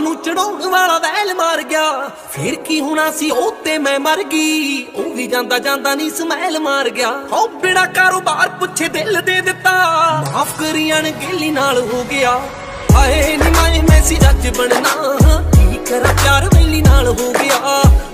नूं चढ़ाउण वाला वैल मार गया, फिर की होना सी ओ ते मैं मर गई। ओ भी जांदा जांदा नी समैल मार गया। ओ बिना कारोबार पुछे दिल दे दिता, माफ करी अणगेली नाल हो गया। हाए नी मैं मैसी जज बनना, की करा प्यार वेली नाल हो गया।